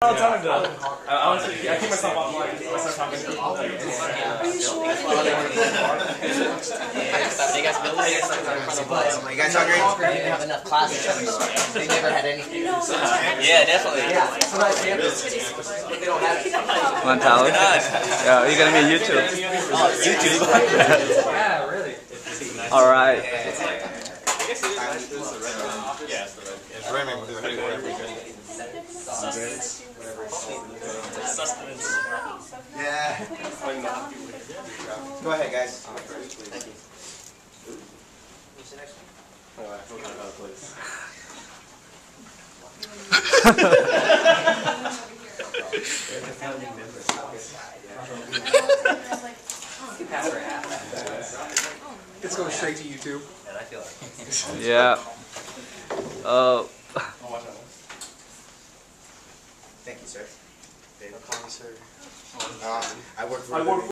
All the time, though. Honestly, I keep myself offline. I start talking to people. Are you sure? They guys built it in front of us. You guys hungry? They didn't have enough classes. They never had anything. Yeah, definitely. Yeah. It's a nice campus. They don't have it. Come on, Tyler. Yeah, you're gonna be on YouTube. Oh, YouTube. Yeah, really. All right. It's raining. Yeah. Go ahead, guys. Thank you. What's the next one? Let's go straight to YouTube. Yeah. Thank you, sir. No problem, sir. I work for